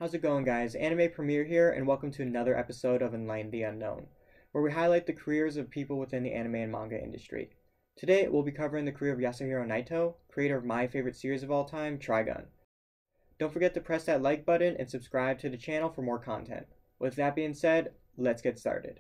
How's it going, guys? Anime Premiere here, and welcome to another episode of Enlighten the Unknown, where we highlight the careers of people within the anime and manga industry. Today, we'll be covering the career of Yasuhiro Nightow, creator of my favorite series of all time, Trigun. Don't forget to press that like button and subscribe to the channel for more content. With that being said, let's get started.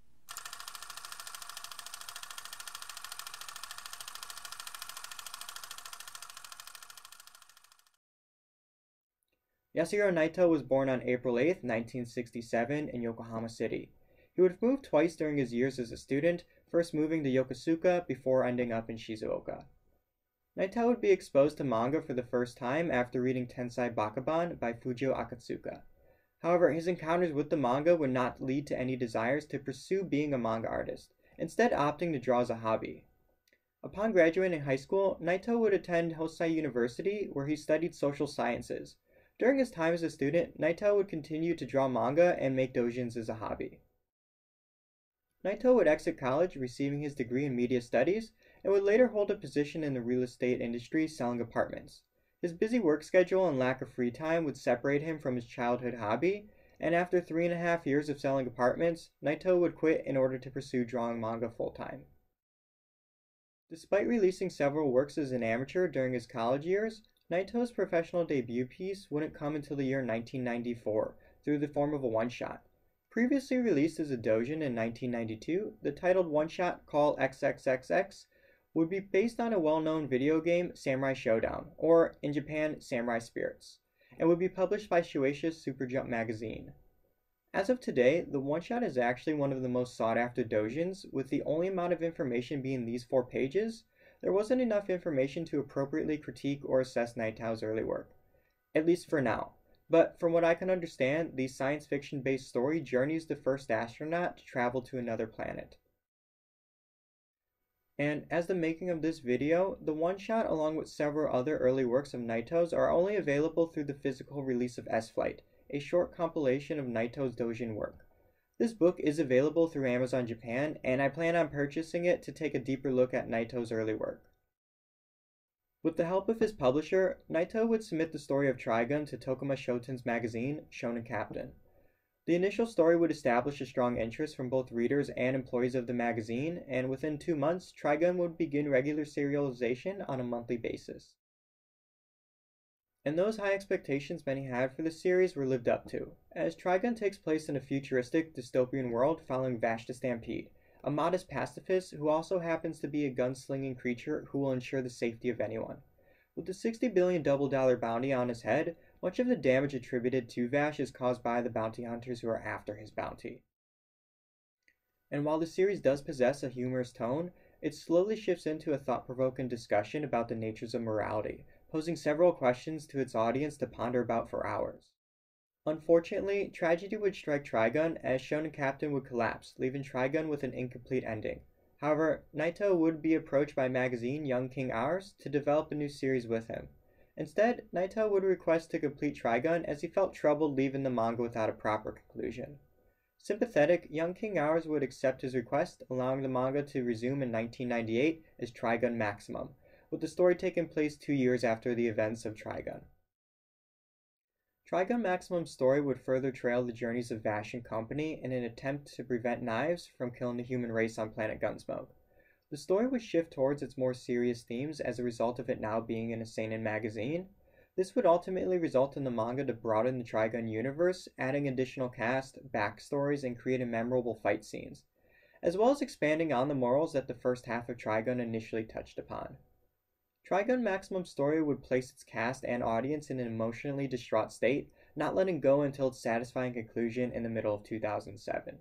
Yasuhiro Nightow was born on April 8, 1967 in Yokohama City. He would have moved twice during his years as a student, first moving to Yokosuka before ending up in Shizuoka. Nightow would be exposed to manga for the first time after reading Tensai Bakaban by Fujio Akatsuka. However, his encounters with the manga would not lead to any desires to pursue being a manga artist, instead opting to draw as a hobby. Upon graduating high school, Nightow would attend Hosei University, where he studied social sciences. During his time as a student, Nightow would continue to draw manga and make doujins as a hobby. Nightow would exit college, receiving his degree in media studies, and would later hold a position in the real estate industry selling apartments. His busy work schedule and lack of free time would separate him from his childhood hobby, and after 3.5 years of selling apartments, Nightow would quit in order to pursue drawing manga full-time. Despite releasing several works as an amateur during his college years, Nightow's professional debut piece wouldn't come until the year 1994, through the form of a one-shot. Previously released as a doujin in 1992, the titled one-shot Call XXXX would be based on a well-known video game, Samurai Showdown, or, in Japan, Samurai Spirits, and would be published by Shueisha's Super Jump magazine. As of today, the one-shot is actually one of the most sought-after doujins, with the only amount of information being these 4 pages. There wasn't enough information to appropriately critique or assess Nightow's early work, at least for now. But from what I can understand, the science fiction-based story journeys the first astronaut to travel to another planet. And as the making of this video, the one-shot along with several other early works of Nightow's are only available through the physical release of S-Flight, a short compilation of Nightow's doujin work. This book is available through Amazon Japan, and I plan on purchasing it to take a deeper look at Nightow's early work. With the help of his publisher, Nightow would submit the story of Trigun to Tokuma Shoten's magazine, Shonen Captain. The initial story would establish a strong interest from both readers and employees of the magazine, and within 2 months, Trigun would begin regular serialization on a monthly basis. And those high expectations many had for the series were lived up to, as Trigun takes place in a futuristic, dystopian world following Vashta Stampede, a modest pacifist who also happens to be a gunslinging creature who will ensure the safety of anyone. With the $60 billion double-dollar bounty on his head, much of the damage attributed to Vash is caused by the bounty hunters who are after his bounty. And while the series does possess a humorous tone, it slowly shifts into a thought-provoking discussion about the natures of morality, posing several questions to its audience to ponder about for hours. Unfortunately, tragedy would strike Trigun as Shonen Captain would collapse, leaving Trigun with an incomplete ending. However, Nightow would be approached by magazine Young King Hours to develop a new series with him. Instead, Nightow would request to complete Trigun as he felt troubled leaving the manga without a proper conclusion. Sympathetic, Young King Hours would accept his request, allowing the manga to resume in 1998 as Trigun Maximum, with the story taking place 2 years after the events of Trigun. Trigun Maximum's story would further trail the journeys of Vash and company in an attempt to prevent knives from killing the human race on planet Gunsmoke. The story would shift towards its more serious themes as a result of it now being in a seinen magazine. This would ultimately result in the manga to broaden the Trigun universe, adding additional cast, backstories, and creating memorable fight scenes, as well as expanding on the morals that the first half of Trigun initially touched upon. Trigun Maximum's story would place its cast and audience in an emotionally distraught state, not letting go until its satisfying conclusion in the middle of 2007.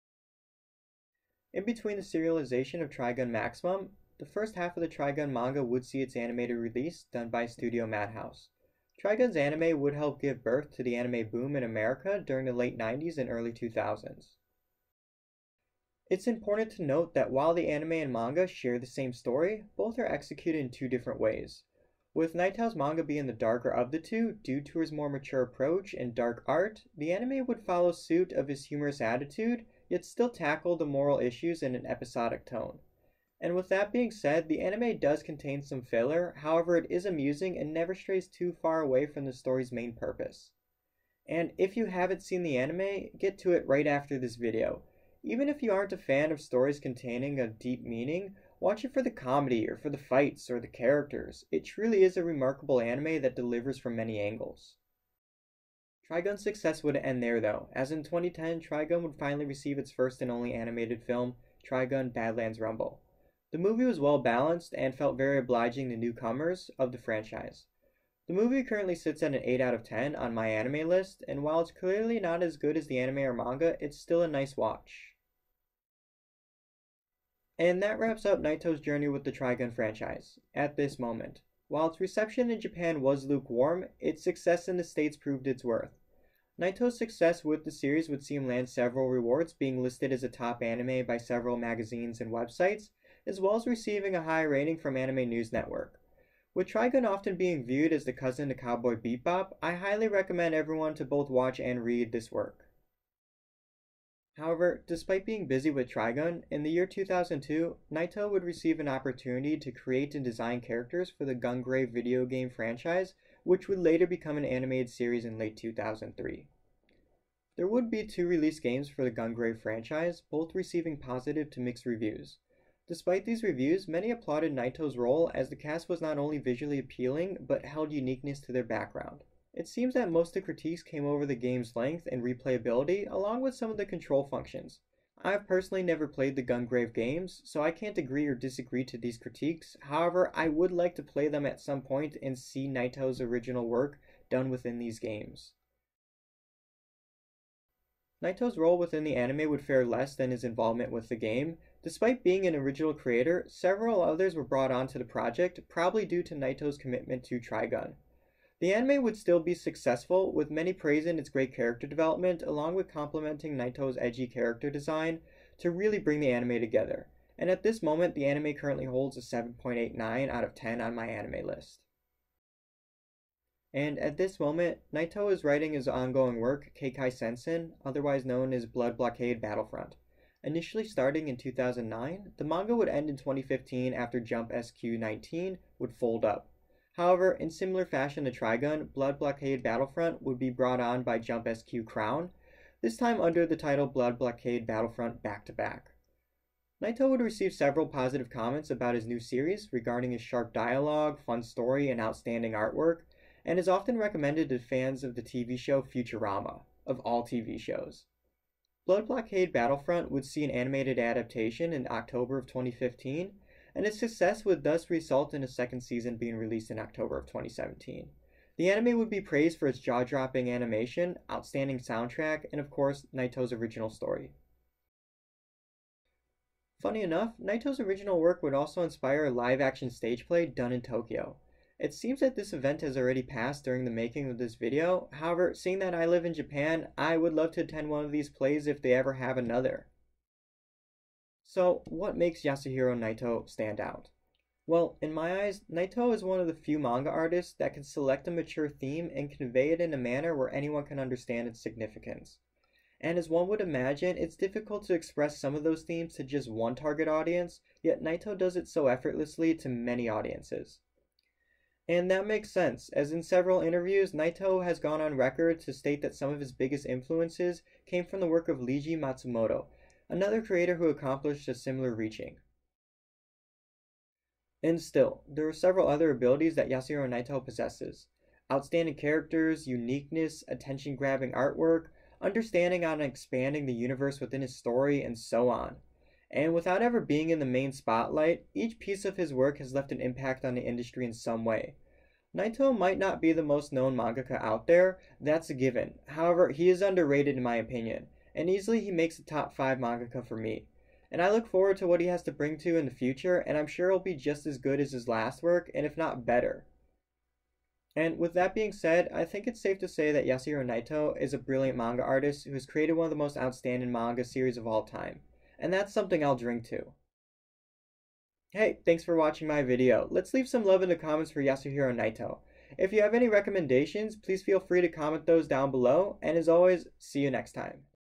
In between the serialization of Trigun Maximum, the first half of the Trigun manga would see its animated release done by Studio Madhouse. Trigun's anime would help give birth to the anime boom in America during the late 90s and early 2000s. It's important to note that while the anime and manga share the same story, both are executed in 2 different ways. With Nightow's manga being the darker of the two due to his more mature approach and dark art, the anime would follow suit of his humorous attitude, yet still tackle the moral issues in an episodic tone. And with that being said, the anime does contain some filler, however it is amusing and never strays too far away from the story's main purpose. And if you haven't seen the anime, get to it right after this video. Even if you aren't a fan of stories containing a deep meaning, watch it for the comedy or for the fights or the characters. It truly is a remarkable anime that delivers from many angles. Trigun's success wouldn't end there though, as in 2010 Trigun would finally receive its first and only animated film, Trigun Badlands Rumble. The movie was well balanced and felt very obliging to newcomers of the franchise. The movie currently sits at an 8 out of 10 on my anime list, and while it's clearly not as good as the anime or manga, it's still a nice watch. And that wraps up Nighttow's journey with the Trigun franchise, at this moment. While its reception in Japan was lukewarm, its success in the States proved its worth. Nighttow's success with the series would see him land several rewards, being listed as a top anime by several magazines and websites, as well as receiving a high rating from Anime News Network. With Trigun often being viewed as the cousin to Cowboy Bebop, I highly recommend everyone to both watch and read this work. However, despite being busy with Trigun, in the year 2002, Nightow would receive an opportunity to create and design characters for the Gungrave video game franchise, which would later become an animated series in late 2003. There would be 2 released games for the Gungrave franchise, both receiving positive to mixed reviews. Despite these reviews, many applauded Nightow's role as the cast was not only visually appealing, but held uniqueness to their background. It seems that most of the critiques came over the game's length and replayability, along with some of the control functions. I've personally never played the Gungrave games, so I can't agree or disagree to these critiques. However, I would like to play them at some point and see Nightow's original work done within these games. Nightow's role within the anime would fare less than his involvement with the game. Despite being an original creator, several others were brought onto the project, probably due to Nightow's commitment to Trigun. The anime would still be successful, with many praising its great character development, along with complimenting Nightow's edgy character design to really bring the anime together. And at this moment, the anime currently holds a 7.89 out of 10 on my anime list. And at this moment, Nightow is writing his ongoing work, Keikai Sensen, otherwise known as Blood Blockade Battlefront. Initially starting in 2009, the manga would end in 2015 after Jump SQ-19 would fold up. However, in similar fashion to Trigun, Blood Blockade Battlefront would be brought on by Jump SQ Crown, this time under the title Blood Blockade Battlefront Back-to-Back. Nightow would receive several positive comments about his new series regarding his sharp dialogue, fun story, and outstanding artwork, and is often recommended to fans of the TV show Futurama, of all TV shows. Blood Blockade Battlefront would see an animated adaptation in October of 2015, and its success would thus result in a second season being released in October of 2017. The anime would be praised for its jaw-dropping animation, outstanding soundtrack, and of course, Nightow's original story. Funny enough, Nightow's original work would also inspire a live-action stage play done in Tokyo. It seems that this event has already passed during the making of this video. However, seeing that I live in Japan, I would love to attend one of these plays if they ever have another. So, what makes Yasuhiro Nightow stand out? Well, in my eyes, Nightow is one of the few manga artists that can select a mature theme and convey it in a manner where anyone can understand its significance. And as one would imagine, it's difficult to express some of those themes to just one target audience, yet Nightow does it so effortlessly to many audiences. And that makes sense, as in several interviews, Nightow has gone on record to state that some of his biggest influences came from the work of Leiji Matsumoto, another creator who accomplished a similar reaching. And still, there are several other abilities that Yasuhiro Nightow possesses. Outstanding characters, uniqueness, attention-grabbing artwork, understanding on expanding the universe within his story, and so on. And without ever being in the main spotlight, each piece of his work has left an impact on the industry in some way. Nightow might not be the most known mangaka out there, that's a given. However, he is underrated in my opinion, and easily he makes the top 5 mangaka for me. And I look forward to what he has to bring to in the future, and I'm sure it'll be just as good as his last work, and if not better. And with that being said, I think it's safe to say that Yasuhiro Nightow is a brilliant manga artist who has created one of the most outstanding manga series of all time. And that's something I'll drink to. Hey, thanks for watching my video. Let's leave some love in the comments for Yasuhiro Nightow. If you have any recommendations, please feel free to comment those down below, and as always, see you next time.